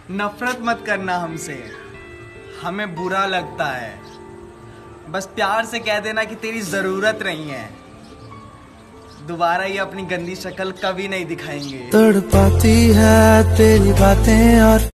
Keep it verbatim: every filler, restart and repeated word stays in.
नफरत मत करना हमसे, हमें बुरा लगता है। बस प्यार से कह देना कि तेरी जरूरत नहीं है। दोबारा ये अपनी गंदी शक्ल कभी नहीं दिखाएंगे। तड़पाती है तेरी बातें और